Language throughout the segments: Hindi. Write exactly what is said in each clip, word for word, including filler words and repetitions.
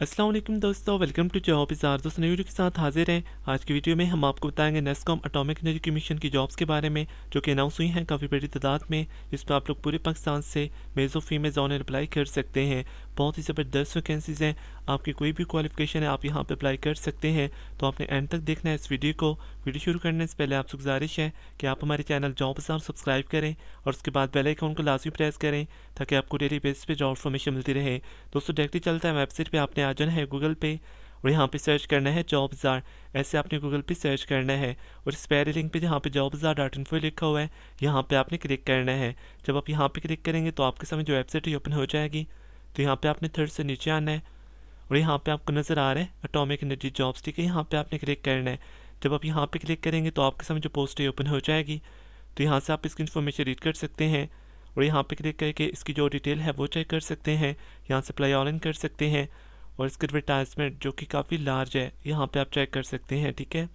अस्सलाम वालेकुम दोस्तों, वेलकम टू जॉब बाज़ार। दोस्तों नई वीडियो के साथ हाजिर हैं। आज की वीडियो में हम आपको बताएंगे नेस्कॉम एटॉमिक एनर्जी कमीशन की जॉब्स के बारे में जो कि अनाउंस हुई हैं काफ़ी बड़ी तादाद में, जिसमें आप लोग पूरे पाकिस्तान से मेज़ो फीमेल जोन अप्लाई कर सकते हैं। बहुत ही ज़बरदस्त वैकेंसीज़ हैं, आपकी कोई भी क्वालिफिकेशन है आप यहाँ पर अप्लाई कर सकते हैं। तो आपने एंड तक देखना है इस वीडियो को। वीडियो शुरू करने से पहले आपसे गुजारिश है कि आप हमारे चैनल जॉब बाज़ार सब्सक्राइब करें और उसके बाद बेल आइकन को लाजमी प्रेस करें ताकि आपको डेली बेसिस पे जॉब इन्फॉर्मेशन मिलती रहे। दोस्तों डायरेक्टली चलता है वेबसाइट पे, आपने आ जाना है गूगल पे और यहाँ पे सर्च करना है जॉब बाज़ार। ऐसे आपने गूगल पे सर्च करना है और इस पहले लिंक पे जहाँ पे जॉब बाज़ार डॉट इन्फो लिखा हुआ है यहाँ पे आपने क्लिक करना है। जब आप यहाँ पे क्लिक करेंगे तो आपके सामने जो वेबसाइट है ओपन हो जाएगी। तो यहाँ पे आपने थर्ड से नीचे आना है और यहाँ पे आपको नज़र आ रहा है एटॉमिक एनर्जी जॉब्स, ठीक है। यहाँ पे आपने क्लिक करना है। जब आप यहाँ पे क्लिक करेंगे तो आपके सामने जो पोस्ट है ओपन हो जाएगी। तो यहाँ से आप इसकी इन्फॉर्मेशन रीड कर सकते हैं और यहाँ पे क्लिक करके इसकी जो डिटेल है वो चेक कर सकते हैं। यहाँ से अप्लाई ऑनलाइन कर सकते हैं और इसकी एडवर्टाइजमेंट जो कि काफ़ी लार्ज है यहाँ पे आप चेक कर सकते हैं, ठीक है।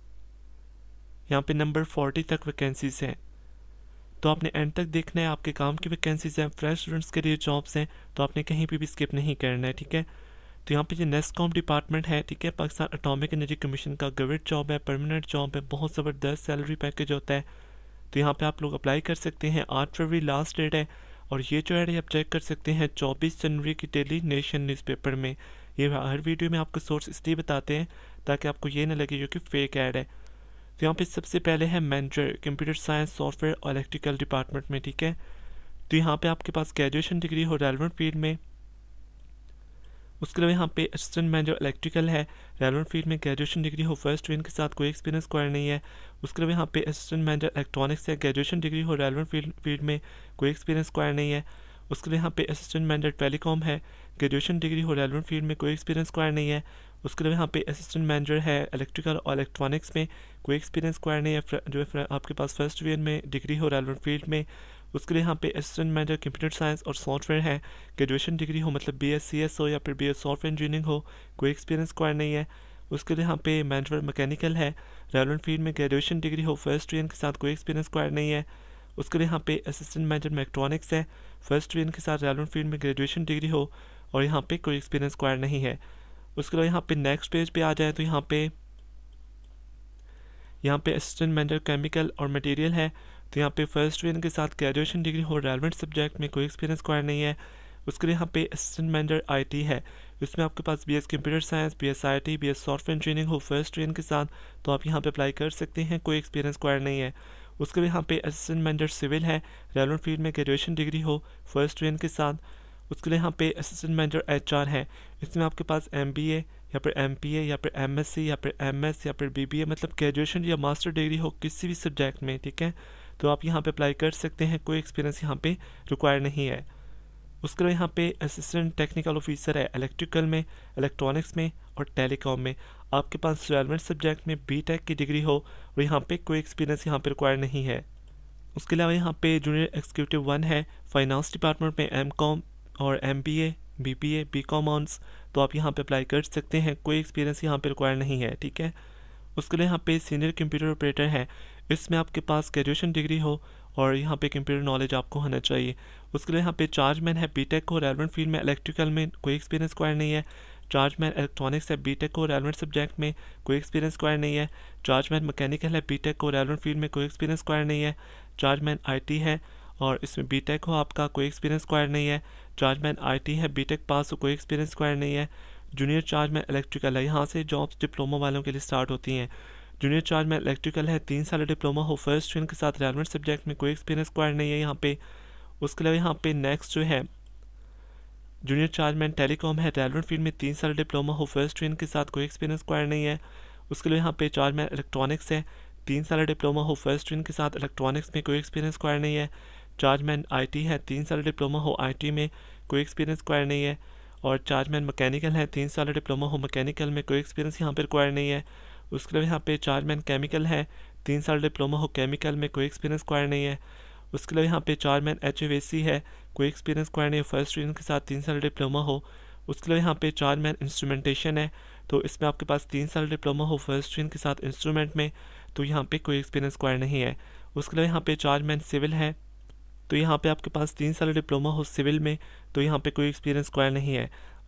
यहाँ पे नंबर फोर्टी तक वैकेंसीज हैं, तो आपने एंड तक देखना है। आपके काम की वैकेंसीज हैं, फ्रेश स्टूडेंट्स के लिए जॉब्स हैं, तो आपने कहीं पे भी स्किप नहीं करना है, ठीक है। तो यहाँ पे जो नेस्कॉम डिपार्टमेंट है, ठीक है, पाकिस्तान एटॉमिक एनर्जी कमीशन का गवर्नमेंट जॉब है, परमानेंट जॉब है, बहुत ज़बरदस्त सैलरी पैकेज होता है। तो यहाँ पे आप लोग अप्लाई कर सकते हैं। आठ फरवरी लास्ट डेट है और ये जो है आप चेक कर सकते हैं चौबीस जनवरी की डेली नेशन न्यूज़पेपर में। ये हर वीडियो में आपको सोर्स इसलिए बताते हैं ताकि आपको ये ना लगे कि फेक ऐड है। तो यहाँ पे सबसे पहले है मैनेजर कंप्यूटर साइंस सॉफ्टवेयर और इलेक्ट्रिकल डिपार्टमेंट में, ठीक है। तो यहाँ पे आपके पास ग्रेजुएशन डिग्री हो रेलेवेंट फील्ड में। उसके अलावा यहाँ पे असिस्टेंट मैनेजर इलेक्ट्रिकल है, रेलेवेंट फील्ड में ग्रेजुएशन डिग्री हो, फर्स्ट ट्रेन के साथ कोई एक्सपीरियंस रिक्वायर नहीं है। उसके अलावा यहाँ पे असिस्टेंट मैनेजर इलेक्ट्रॉनिक्स है, ग्रेजुएशन डिग्री हो, रेलेवेंट फील्ड फील्ड में कोई एक्सपीरियंस रिक्वायर नहीं है। उसके लिए यहाँ पे असिस्टेंट मैनेजर टेलीकॉम है, ग्रेजुएशन डिग्री हो, रेलेवेंट फील्ड में कोई एक्सपीरियंस रिक्वायर नहीं है। उसके लिए यहाँ पे असिस्टेंट मैनेजर है इलेक्ट्रिकल और इलेक्ट्रॉनिक्स में कोई एक्सपीरियंस रिक्वायर नहीं है, जो है आपके पास फर्स्ट ईयर में डिग्री हो रेलेवेंट फील्ड में। उसके लिए यहाँ पे असिस्टेंट मैनेजर कंप्यूटर साइंस और सॉफ्टवेयर है, ग्रेजुएशन डिग्री हो, मतलब बी एस सी एस हो या फिर बी एस सॉफ्टवेयर इंजीनियरिंग हो, कोई एक्सपीरियंस रिक्वायर नहीं है। उसके लिए यहाँ पे मैनेजर मैकेनिकल है, रेलेवेंट फील्ड में ग्रेजुएशन डिग्री हो, फर्स्ट ईयर के साथ कोई एक्सपीरियंस रिक्वायर नहीं है। उसके लिए यहाँ पे असिस्टेंट मैनेजर इलेक्ट्रॉनिक्स है, फर्स्ट ईयर के साथ रेलेवेंट फील्ड में ग्रेजुएशन डिग्री हो और यहाँ पे कोई एक्सपीरियंस रिक्वायर नहीं है। उसके अलावा यहाँ पे नेक्स्ट पेज पे आ जाए तो यहाँ पे यहाँ पे असिस्टेंट मैनेजर केमिकल और मटेरियल है। तो यहाँ पे फर्स्ट ईयर के साथ ग्रेजुएशन डिग्री हो, रेलेवेंट सब्जेक्ट में कोई एक्सपीरियंस रिक्वायर नहीं है। उसके लिए यहाँ पे असिस्टेंट मैनेजर आईटी है, इसमें आपके पास BS computer science, BS IT, BS software engineering हो फर्स्ट ईयर के साथ, तो आप यहाँ पे अप्लाई कर सकते हैं, कोई एक्सपीरियंस रिक्वायर नहीं है। उसके लिए यहाँ पे असिस्टेंट मैनेजर सिविल है, रेलेवेंट फील्ड में ग्रेजुएशन डिग्री हो, फर्स्ट ईयर के साथ। उसके लिए यहाँ पे असिस्टेंट मैनेजर एचआर है, इसमें आपके पास एमबीए या फिर एमपीए या फिर एमएससी या फिर एमएस या फिर बीबीए, मतलब ग्रेजुएशन या मास्टर डिग्री हो किसी भी सब्जेक्ट में, ठीक है। तो आप यहाँ पे अप्लाई कर सकते हैं, कोई एक्सपीरियंस यहाँ पे रिक्वायर नहीं है। उसके लिए यहाँ पे असिस्टेंट टेक्निकल ऑफिसर है, इलेक्ट्रिकल में, इलेक्ट्रॉनिक्स में और टेलीकॉम में। आपके पास रेलेवेंट सब्जेक्ट में बीटेक की डिग्री हो और यहाँ पे कोई एक्सपीरियंस यहाँ पे रिक्वायर नहीं है। उसके अलावा यहाँ पे जूनियर एग्जीक्यूटिव वन है, फाइनेंस डिपार्टमेंट में एम कॉम और M B A, B P A, B Com honours, तो आप यहाँ पे अप्लाई कर सकते हैं, कोई एक्सपीरियंस यहाँ पे रिक्वायर नहीं है, ठीक है। उसके लिए यहाँ पे सीनियर कंप्यूटर ऑपरेटर है, इसमें आपके पास ग्रेजुएशन डिग्री हो और यहाँ पे कंप्यूटर नॉलेज आपको होना चाहिए। उसके लिए यहाँ पे चार्जमैन है, बीटेक हो, रेलेवेंट फील्ड में इलेक्ट्रिकल में कोई एक्सपीरियंस रिक्वायर नहीं है। चार्जमैन इलेक्ट्रॉनिक्स है, बीटेक हो, रेलेवेंट सब्जेक्ट में कोई एक्सपीरियंस रिक्वायर नहीं है। चार्जमैन मैकेनिकल है, बीटेक हो, रेलेवेंट फील्ड में कोई एक्सपीरियंस रिक्वायर नहीं है। चार्जमैन आईटी है और इसमें बीटेक हो, आपका कोई एक्सपीरियंस रिक्वायर नहीं है। चार्जमैन आईटी है, बीटेक पास हो, कोई एक्सपीरियंस रिक्वायर नहीं है। जूनियर चार्जमैन इलेक्ट्रिकल है, यहाँ से जॉब्स डिप्लोमा वालों के लिए स्टार्ट होती हैं। जूनियर चार्जमैन इलेक्ट्रिकल है, तीन साल डिप्लोमा हो, फर्स्ट ईयर के साथ रेलेवेंट सब्जेक्ट में कोई एक्सपीरियंस रिक्वायर नहीं है यहाँ पे। उसके अलावा यहाँ पे नेक्स्ट जो है जूनियर चार्जमैन टेलीकॉम है, रेलेवेंट फील्ड में तीन साल डिप्लोमा हो, फर्स्ट ईयर के साथ कोई एक्सपीरियंस रिक्वायर नहीं है। उसके लिए यहाँ पे चार्जमैन इलेक्ट्रॉनिक्स है, तीन साल डिप्लोमा हो, फर्स्ट ईयर के साथ इलेक्ट्रॉनिक्स में कोई एक्सपीरियंस रिक्वायर नहीं है। चार्जमैन आईटी है, तीन साल डिप्लोमा हो, आईटी में कोई एक्सपीरियंस रिक्वायर नहीं है। और चार्जमैन मैकेनिकल है, तीन साल डिप्लोमा हो, मैकेनिकल में कोई एक्सपीरियंस यहाँ पे रिक्वायर नहीं है। उसके अलावा यहाँ पे चार्जमैन केमिकल है, तीन साल डिप्लोमा हो, केमिकल में कोई एक्सपीरियंस रिक्वायर नहीं है। उसके अलावा यहाँ पे chargeman H F A C है, कोई एक्सपीरियंस रिक्वायर नहीं है, फर्स्ट ईयर के साथ तीन साल डिप्लोमा हो। उसके अलावा यहाँ पे चार्जमैन इंस्ट्रूमेंटेशन है, तो इसमें आपके पास तीन साल डिप्लोमा हो, फर्स्ट ईयर के साथ इंस्ट्रूमेंट में, तो यहाँ पे कोई एक्सपीरियंस रिक्वायर नहीं है। उसके अलावा यहाँ पे चार्जमैन सिविल है, तो यहाँ पे आपके पास तीन साल डिप्लोमा हो सिविल में, तो यहाँ पे कोई एक्सपीरियंस रिक्वायर नहीं है।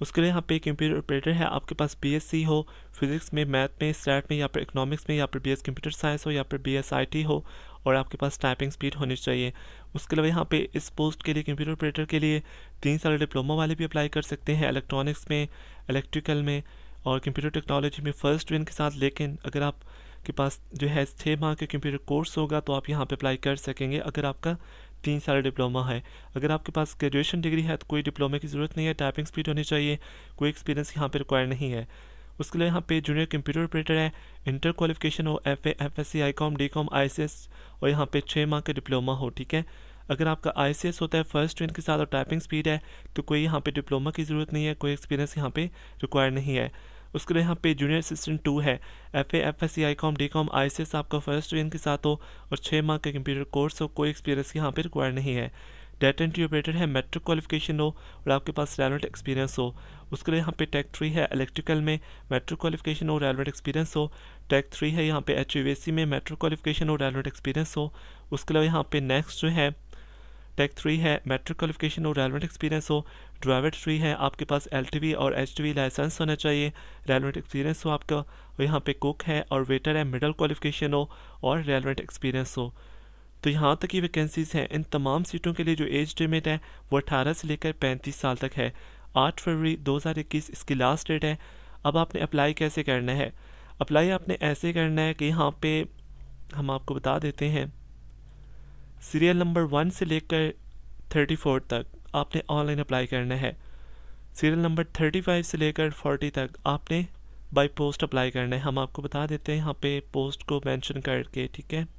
उसके लिए यहाँ पे कंप्यूटर ऑपरेटर है, आपके पास बीएससी हो फिजिक्स में, मैथ में, स्टैट में, या फिर इकोनॉमिक्स में, या फिर बीएस कंप्यूटर साइंस हो, या फिर बीएस आईटी हो, और आपके पास टाइपिंग स्पीड होनी चाहिए। उसके अलावा यहाँ पे इस पोस्ट के लिए कंप्यूटर ऑपरेटर के लिए तीन साल डिप्लोमा वाले भी अप्लाई कर सकते हैं, इलेक्ट्रॉनिक्स में, इलेक्ट्रिकल में और कंप्यूटर टेक्नोलॉजी में फर्स्ट डिवीजन के साथ। लेकिन अगर आपके पास जो है छः माह का कंप्यूटर कोर्स होगा तो आप यहाँ पे अप्लाई कर सकेंगे अगर आपका तीन साल डिप्लोमा है। अगर आपके पास ग्रेजुएशन डिग्री है तो कोई डिप्लोमा की ज़रूरत नहीं है, टाइपिंग स्पीड होनी चाहिए, कोई एक्सपीरियंस यहाँ पे रिक्वायर नहीं है। उसके लिए यहाँ पे जूनियर कंप्यूटर ऑपरेटर है, इंटर क्वालिफिकेशन हो, F A F S C I Com D Com I C S, और यहाँ पे छः माह का डिप्लोमा हो। ठीक है, अगर आपका आई सी एस होता है फर्स्ट ट्रेन के साथ और टाइपिंग स्पीड है तो कोई यहाँ पे डिप्लोमा की ज़रूरत नहीं है, कोई एक्सपीरियंस यहाँ पे रिक्वायर नहीं है। उसके लिए यहाँ पे जूनियर असिस्टेंट टू है, F A F S C I Com D Com I C S आपका फर्स्ट ट्रेन के साथ हो और छः माह का कंप्यूटर कोर्स हो, कोई एक्सपीरियंस यहाँ पे रिक्वायर नहीं है। डाटा एंट्री ऑपरेटर है, मैट्रिक क्वालिफिकेशन हो और आपके पास रेलेवेंट एक्सपीरियंस हो। उसके लिए यहाँ पे टेक थ्री है, इलेक्ट्रिकल में मैट्रिक क्वालिफिकेशन हो, रेलेवेंट एक्सपीरियंस हो। टेक थ्री है यहाँ पे एच यू सी में, मैट्रिक क्वालिफिकेशन हो, रेलेवेंट एक्सपीरियंस हो। उसके अलावा यहाँ पे नेक्स्ट जो है टेक थ्री है, मैट्रिक क्वालिफिकेशन हो, रेलेवेंट एक्सपीरियंस हो। ड्राइवर थ्री है, आपके पास एल टी वी और एच टी वी लाइसेंस होना चाहिए, रेलेवेंट एक्सपीरियंस हो आपका। और यहाँ पे कुक है और वेटर है, मिडल क्वालिफिकेशन हो और रेलेवेंट एक्सपीरियंस हो। तो यहाँ तक ये वैकेंसीज़ हैं। इन तमाम सीटों के लिए जो एज लिमिट है वो अठारह से लेकर पैंतीस साल तक है। आठ फरवरी दो हज़ार इक्कीस इसकी लास्ट डेट है। अब आपने अप्लाई कैसे करना है? अप्लाई आपने ऐसे करना है कि यहाँ पे हम आपको बता देते हैं, सीरियल नंबर वन से लेकर थर्टी फोर तक आपने ऑनलाइन अप्लाई करना है। सीरियल नंबर थर्टी फाइव से लेकर फोर्टी तक आपने बाय पोस्ट अप्लाई करना है। हम आपको बता देते हैं यहाँ पे पोस्ट को मेंशन करके। ठीक है,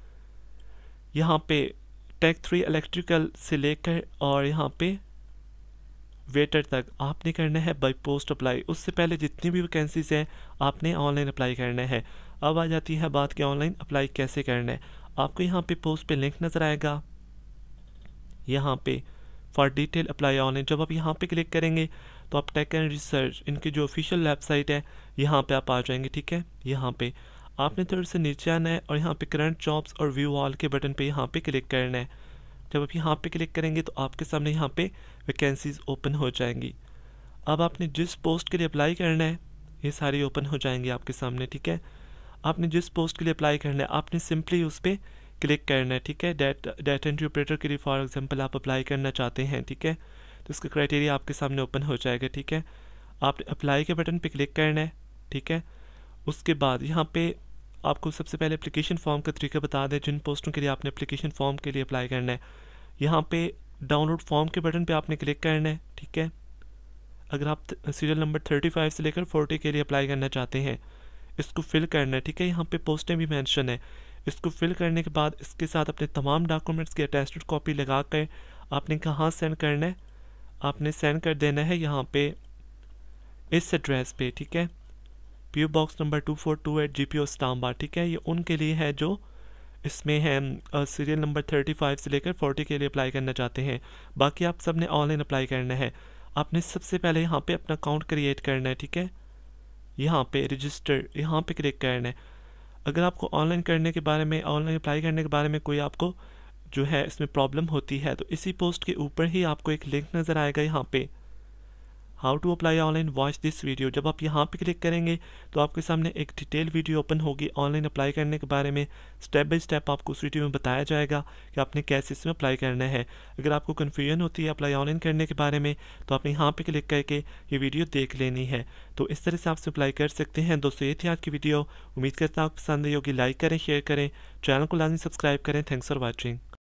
यहाँ पे टेक थ्री इलेक्ट्रिकल से लेकर और यहाँ पे वेटर तक आपने करना है बाय पोस्ट अप्लाई। उससे पहले जितनी भी वैकेंसीज हैं आपने ऑनलाइन अप्लाई करना है। अब आ जाती है बात कि ऑनलाइन अप्लाई कैसे करना है। आपको यहाँ पे पोस्ट पे लिंक नज़र आएगा, यहाँ पे फॉर डिटेल अप्लाई ऑनलाइन। जब आप यहाँ पे क्लिक करेंगे तो आप टेक एंड रिसर्च इनकी जो ऑफिशियल वेबसाइट है यहाँ पे आप आ जाएंगे। ठीक है, यहाँ पे आपने थोड़ा सा नीचे आना है और यहाँ पे करंट जॉब्स और व्यू ऑल के बटन पे यहाँ पे क्लिक करना है। जब आप यहाँ पे क्लिक करेंगे तो आपके सामने यहाँ पे वैकेंसीज ओपन हो जाएंगी। अब आपने जिस पोस्ट के लिए अप्लाई करना है ये सारी ओपन हो जाएंगी आपके सामने। ठीक है, आपने जिस पोस्ट के लिए अप्लाई करना है आपने सिंपली उस पर क्लिक करना है। ठीक है, डाटा डाटा एंट्री ऑपरेटर के लिए फॉर एग्जांपल आप अप्लाई करना चाहते हैं। ठीक है, तो इसका क्राइटेरिया आपके सामने ओपन हो जाएगा। ठीक है, आपने अप्लाई के बटन पे क्लिक करना है। ठीक है, उसके बाद यहाँ पे आपको सबसे पहले एप्लीकेशन फॉर्म का तरीका बता दें जिन पोस्टों के लिए आपने एप्लीकेशन फॉर्म के लिए अप्लाई करना है। यहाँ पे डाउनलोड फॉर्म के बटन पे आपने क्लिक करना है। ठीक है, अगर आप सीरियल नंबर थर्टी फाइव से लेकर फोर्टी के लिए अप्लाई करना चाहते हैं इसको फिल करना है। ठीक है, यहाँ पे पोस्टें भी मेंशन है। इसको फिल करने के बाद इसके साथ अपने तमाम डॉक्यूमेंट्स की अटैच्ड कॉपी लगा कर आपने कहाँ सेंड करना है, आपने सेंड कर देना है यहाँ पे इस एड्रेस पे। ठीक है, P O box number two four two eight G P O Islamabad. ठीक है, ये उनके लिए है जो इसमें है सीरियल नंबर थर्टी फाइव से लेकर फोर्टी के लिए अप्लाई करना चाहते हैं। बाकी आप सब ने ऑनलाइन अप्लाई करना है। आपने सबसे पहले यहाँ पे अपना अकाउंट क्रिएट करना है। ठीक है, यहाँ पे रजिस्टर यहाँ पे क्लिक करना है। अगर आपको ऑनलाइन करने के बारे में ऑनलाइन अप्लाई करने के बारे में कोई आपको जो है इसमें प्रॉब्लम होती है तो इसी पोस्ट के ऊपर ही आपको एक लिंक नज़र आएगा यहाँ पे, how to apply online watch this video. जब आप यहाँ पे क्लिक करेंगे तो आपके सामने एक डिटेल वीडियो ओपन होगी ऑनलाइन अप्लाई करने के बारे में। स्टेप बाय स्टेप आपको उस वीडियो में बताया जाएगा कि आपने कैसे इसमें अप्लाई करना है। अगर आपको कन्फ्यूजन होती है अप्लाई ऑनलाइन करने के बारे में तो आपने यहाँ पे क्लिक करके ये वीडियो देख लेनी है। तो इस तरह से आप अप्लाई कर सकते हैं। दोस्तों ये थी आज की वीडियो, उम्मीद करता हूँ आपको पसंद आई होगी। लाइक करें, शेयर करें, चैनल को लाजमी सब्सक्राइब करें। Thanks for watching.